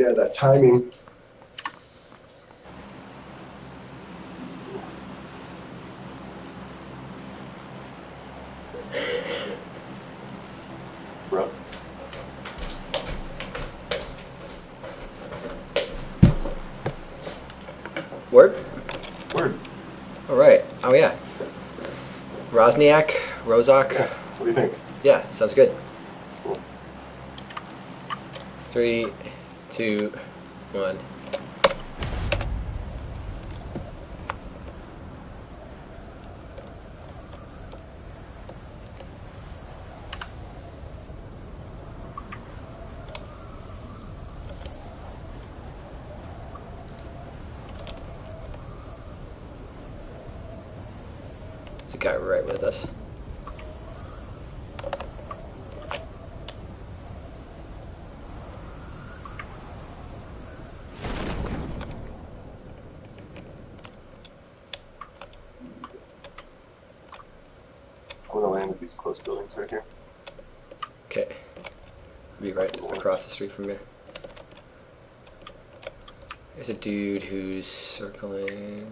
Yeah, that timing. Bro. Word? Word. All right. Oh, yeah. Rosniak? Rozak? Yeah. What do you think? Yeah, sounds good. Cool. 3, 2, 1. There's a guy right with us. I'm gonna land at these close buildings right here. Okay. I'll be right across the street from you. There's a dude who's circling.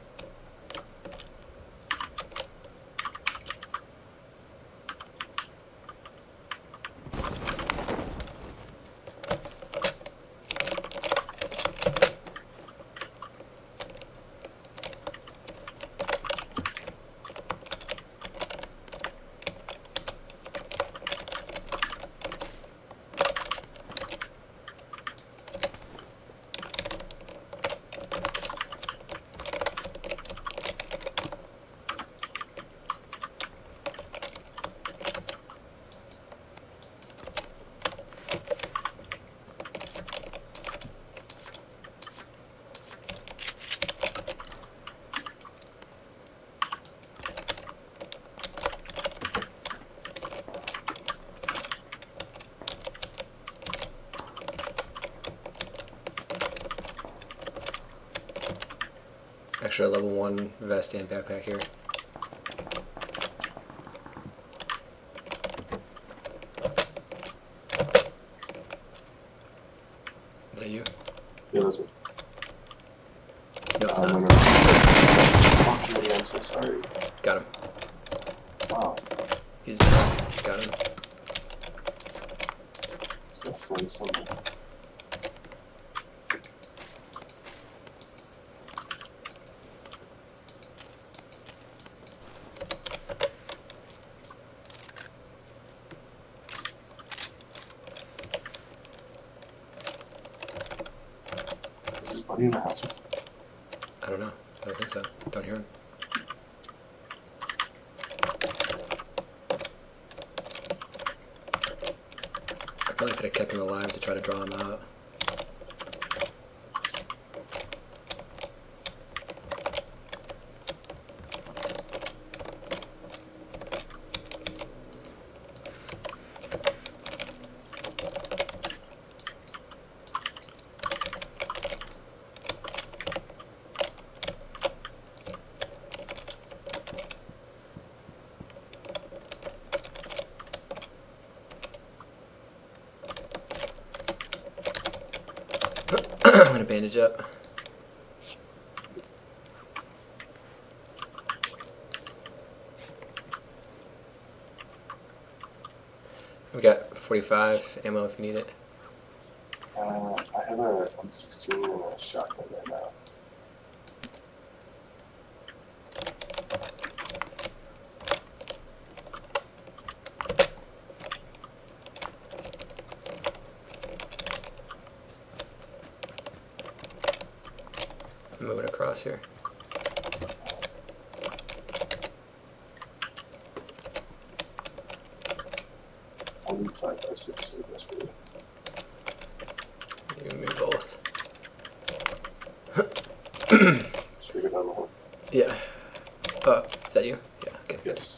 Extra level 1 vest and backpack here. Is that you? Yeah, that's it. No, it's No, not. no. Fuck me, I'm so sorry. Got him. Wow. He's got him. Let's go find something. Is his buddy in the house? I don't know. I don't think so. Don't hear him. I probably could have kept him alive to try to draw him out. I'm gonna bandage up. We got 45 ammo if you need it. I have a M16 and a shotgun right now. I'm moving across here. I'll need 5.56 so desperately. You can move both. Should we go down the hole? Yeah. Oh, is that you? Yeah, okay. Yes.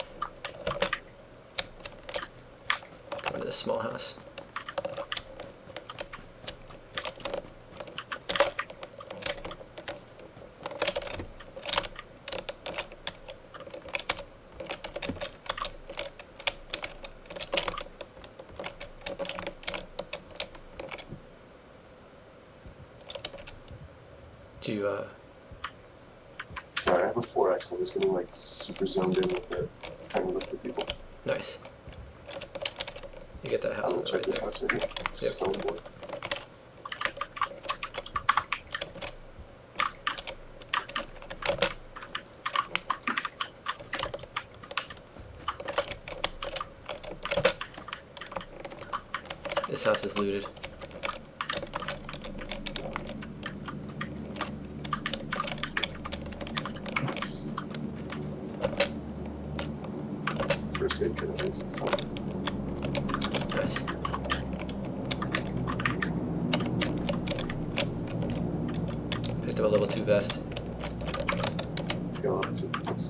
Come into this small house. Do you, Sorry, I have a 4X. I'm just getting like super zoned in with it, trying to look for people. nice. You get that I'm house gonna check right this there. house right here. Yep. Stone board. This house is looted. First aid kit at least. It's something. Nice. Picked up a level 2 vest. Got a lot of 2 points.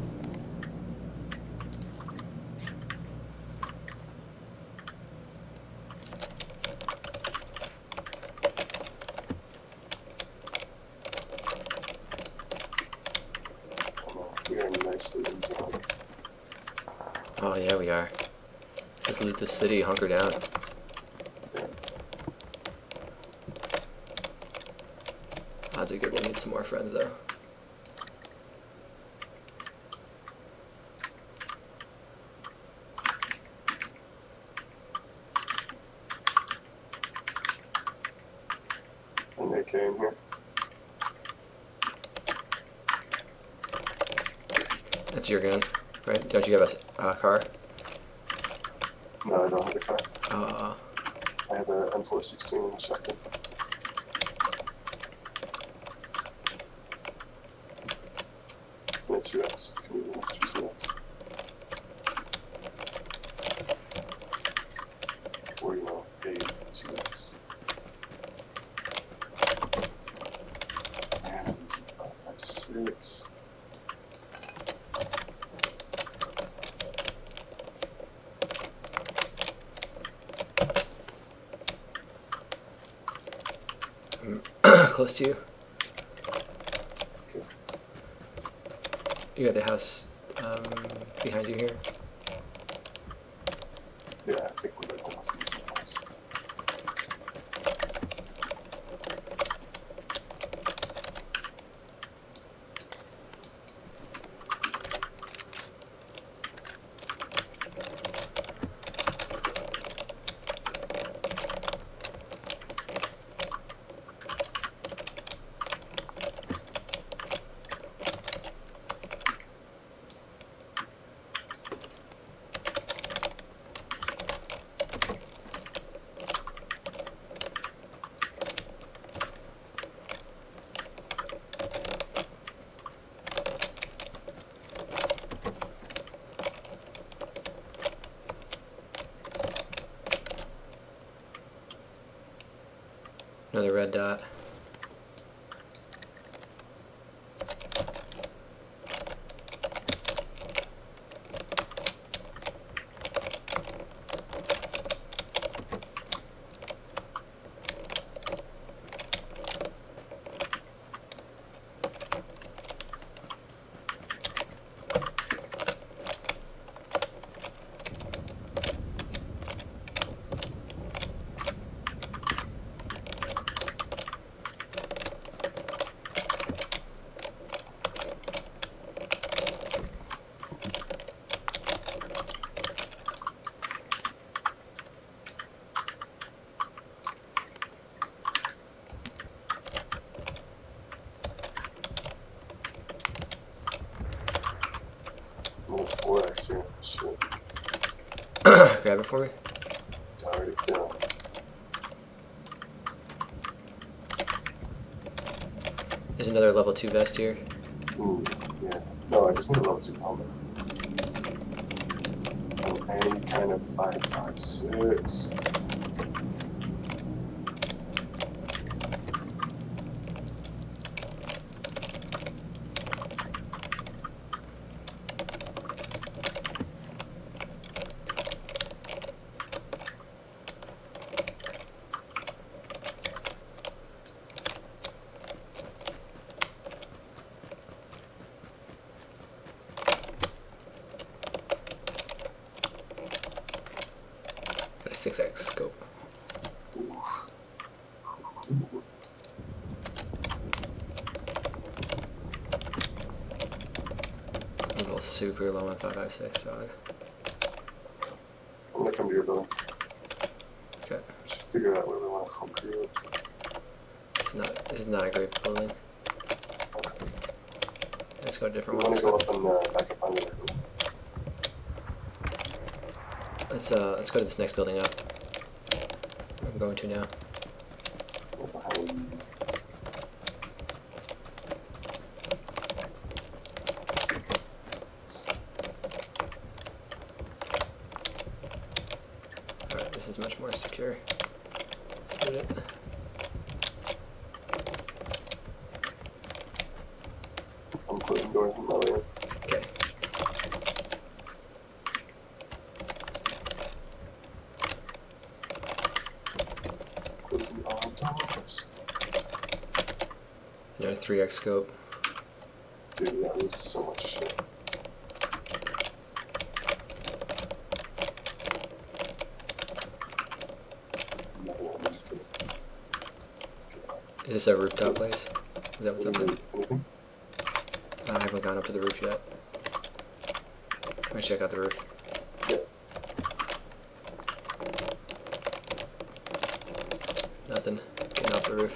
We are nicely in zone. Oh yeah, we are. Let's just loot the city, hunker down. Yeah. Odds are good we'll need some more friends though. An AK in here. That's your gun, right? Don't you have a car? No, I don't have a car. I have a M416 and a shotgun. And a 2X. Can you do an extra 2X? Or, you know, a 2X. Man, I need some 5.56. Close to you. Okay. You got the house behind you here. Yeah, I think we're like almost in the same place. Another red dot. I'm a 4X here. Shit. Grab it for me. Already down. There's another level 2 vest here. Ooh, yeah. No, I just need a level 2 helmet. Oh, any kind of 5.56. Got a 6x scope. both super low on 556, dog. I'm gonna come to your building. Okay. We should figure out where we want to hunker you. This is not a great building. Let's go a We different want one. to go up and back up on your building. Let's go to this next building up. I'm going to now. Behind. Alright, this is much more secure. Let's do it. I'm closing doors from my way in. Okay. Closing all doors. Another 3x scope. Dude, that was so much shit. Is this a rooftop place? Is that what's up there? Anything? I haven't gone up to the roof yet. Let me check out the roof. Yeah. Nothing. Getting off the roof.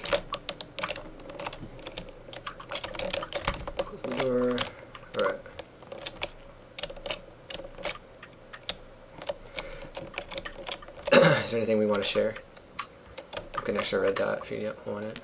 Close the door. Alright. Is there anything we want to share? I've got an extra red dot if you want it.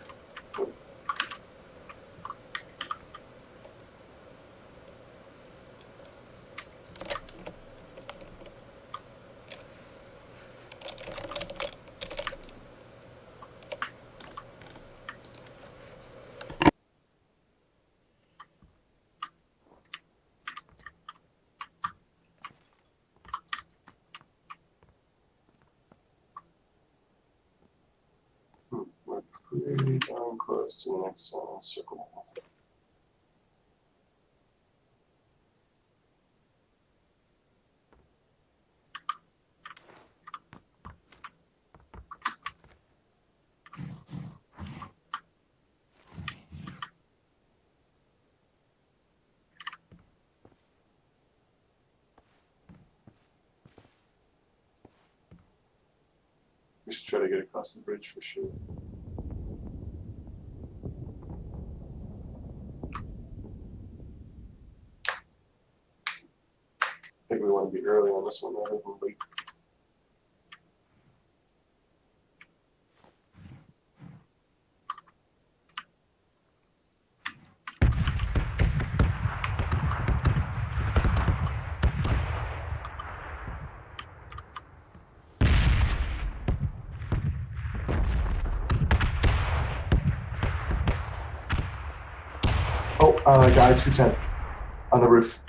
We're pretty darn close to the next circle. We should try to get across the bridge for sure. I think we want to be early on this one rather than late. Oh, guy 210 on the roof.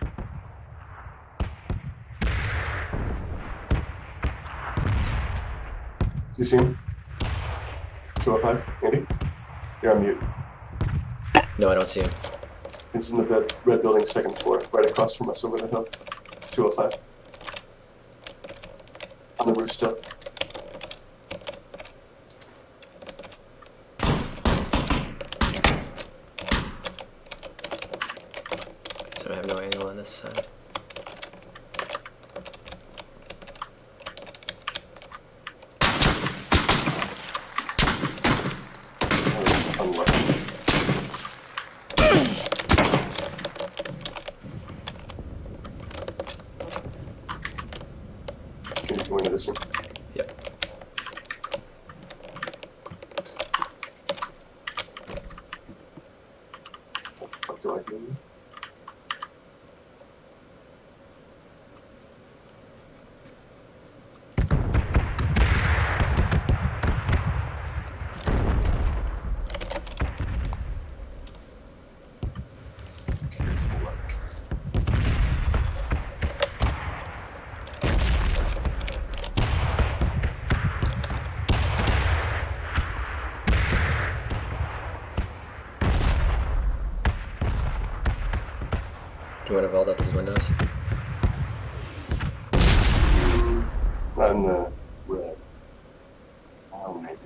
Do you see him? 205, Andy? You're on mute. No, I don't see him. He's in the red building, second floor, right across from us over the hill. 205. On the roof still. So I have no angle on this side. That was unlucky. Can you go into this one? Yep. What the fuck do I do? Careful, like. Do you want to vault out these windows? Not in the red. Oh, maybe.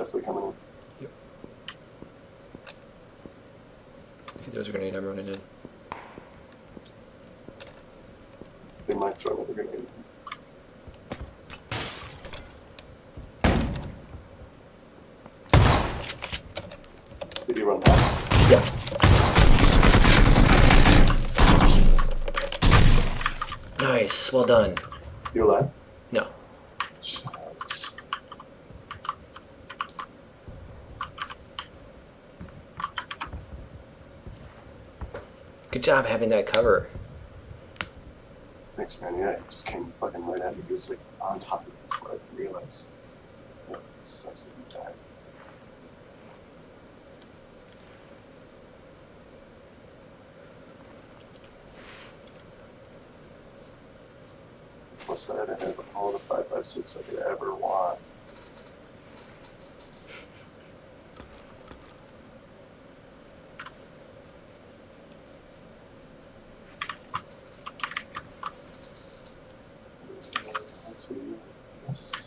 definitely coming in. Yep. If he throws a grenade, I'm running in. They might throw another grenade. Did he run past? Yeah. Nice. Well done. You alive? No. Shucks. Good job having that cover. Thanks, man. Yeah, he just came fucking right at me. He was like on top of me before I even realized. Oh, it sucks that he died. Plus, I had to have all the 5.56 I could ever want. That's what you missed.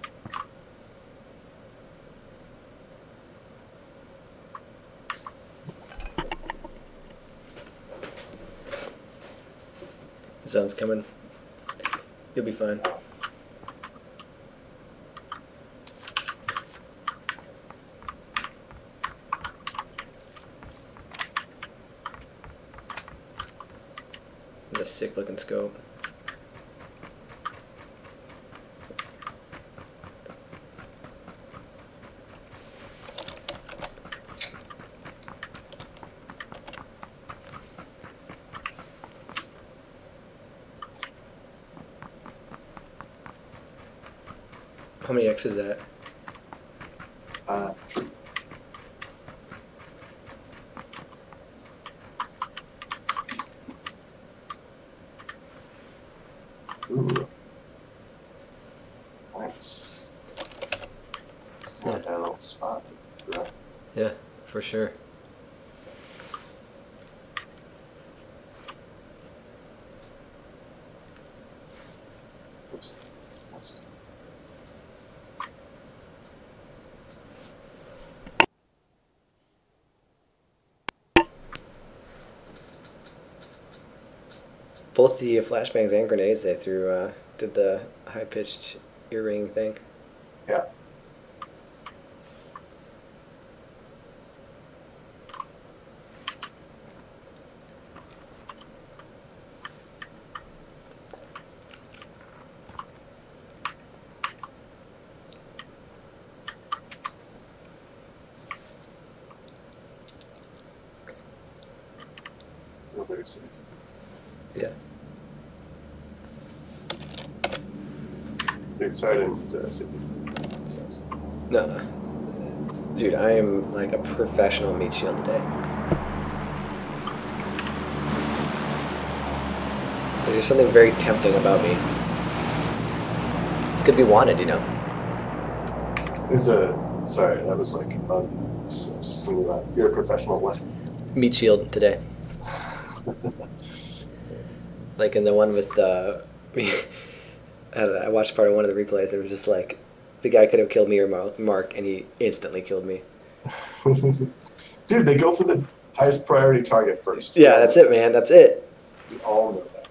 The zone's coming. You'll be fine. That's a sick looking scope. How many X is that? 3. Ooh. Nice. This is not a bad little spot. Right? Yeah, for sure. Oops. Nice. Both the flashbangs and grenades they threw did the high-pitched earring thing. Yeah. Feel very safe. Yeah. Dude, sorry I didn't see it. Sucks. No, no. Dude, I am like a professional meat shield today. There's just something very tempting about me. It's gonna be wanted, you know. It's a sorry, that was like something about you're a professional what? Meat shield today. Like in the one with I watched part of one of the replays. It was just like the guy could have killed me or Mark, and he instantly killed me. Dude, they go for the highest priority target first. Yeah, that's it, man. That's it. We all know that.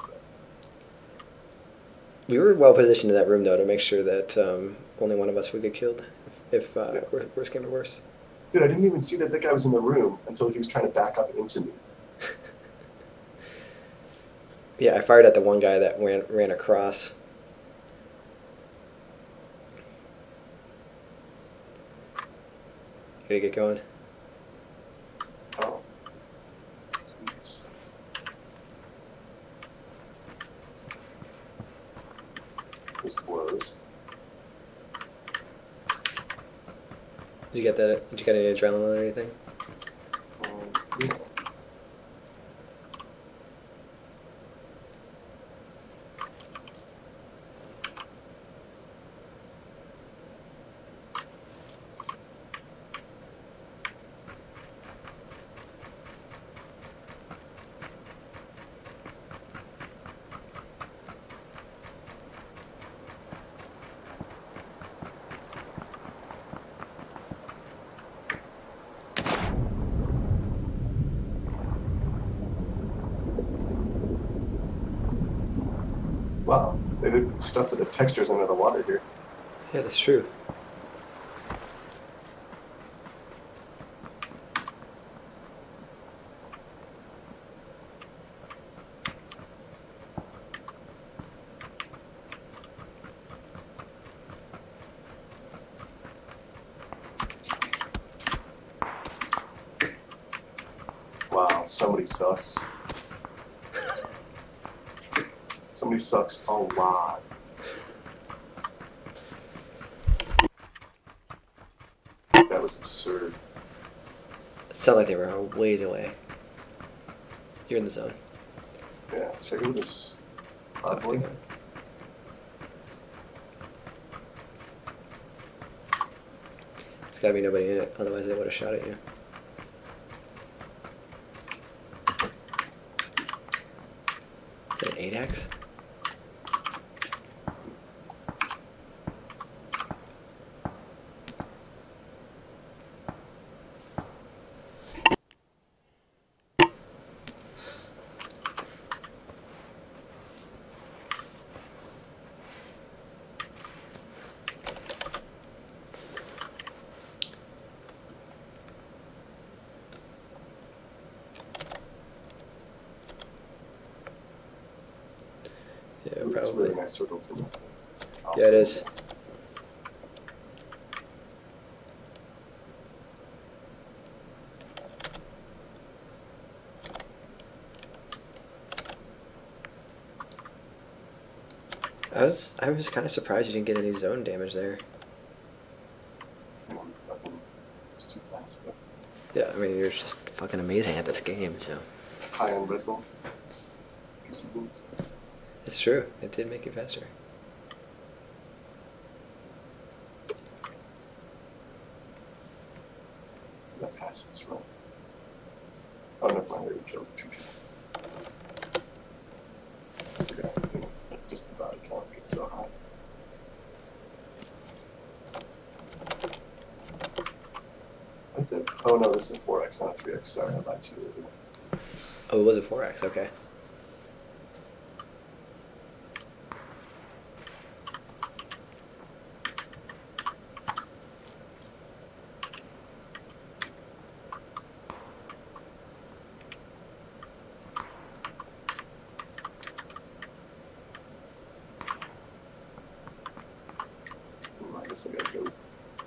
We were well positioned in that room, though, to make sure that only one of us would get killed if worst came to worst. Dude, I didn't even see that guy was in the room until he was trying to back up into me. Yeah, I fired at the one guy that ran across. You gotta get going. Oh. Jeez. This blows. Did you get that? Did you get any adrenaline or anything? Yeah. did stuff with the textures under the water here. Yeah, that's true. Wow, somebody sucks. Somebody sucks a lot. That was absurd. It sounded like they were a ways away. You're in the zone. Yeah, check out this Talk to boy. him. There's gotta be nobody in it, otherwise they would have shot at you. Is that an 8x? Yeah, It's a probably. really nice circle for me. Yeah, it is. I was kind of surprised you didn't get any zone damage there. It's too fast, but Yeah, I mean you're just fucking amazing at this game, so high end Red Bull. Gives you boost. it's true. It did make you faster. That passive is wrong. Oh, never mind. I already killed two people. Yeah, just the body count gets so high. What is it? Oh no, this is a 4x, not a 3x. Sorry, I lied to you. Oh, it was a 4x. Okay. I guess I gotta go.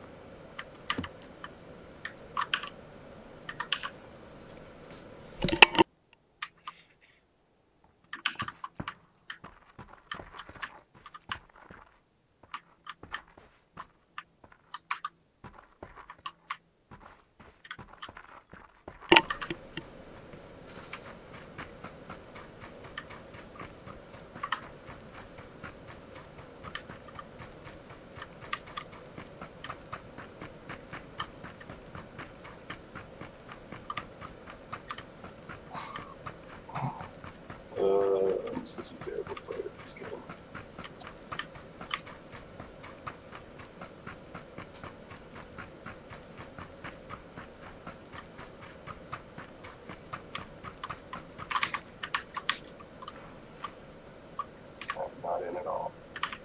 I'm such a terrible player at this game. I'm not in at all.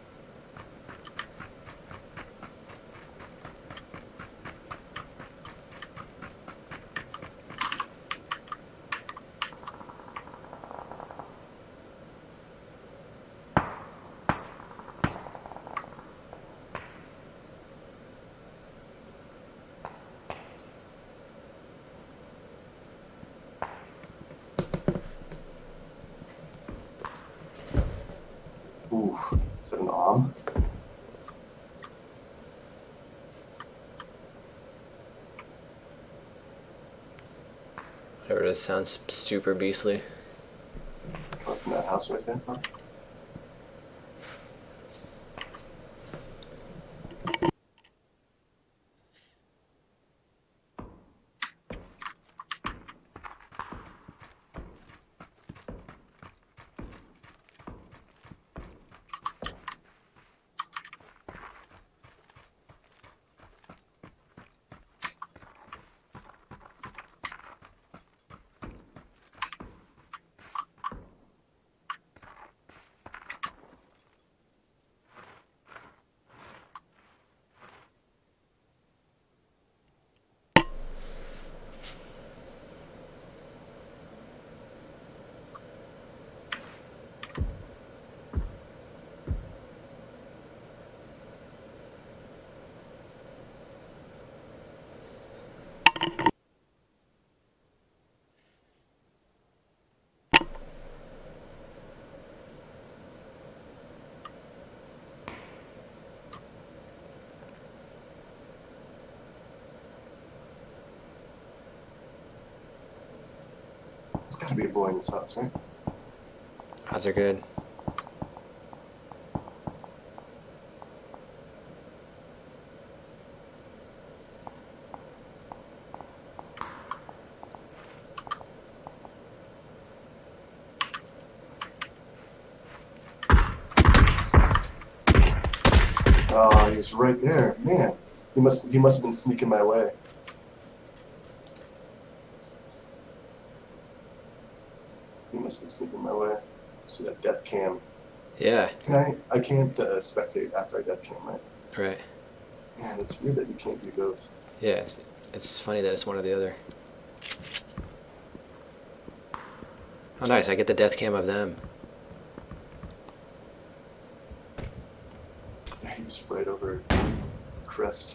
Oof, is that an arm? Whatever it is sounds super beastly. Coming from that house right there? Huh? There's got to be a boy in this house, right? Odds are good. Oh, he was right there. Man, he must have been sneaking my way. He must have been sneaking my way. See that death cam. Yeah. I can't spectate after I death cam, right? Right. Man, it's weird that you can't do both. Yeah. It's funny that it's one or the other. Oh, nice. I get the death cam of them. Yeah, he was right over crest.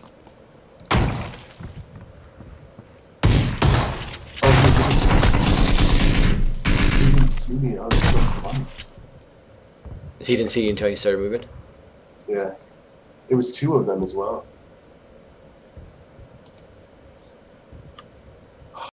He didn't see me. Oh, that's so funny. He didn't see you until you started moving? Yeah. It was two of them as well.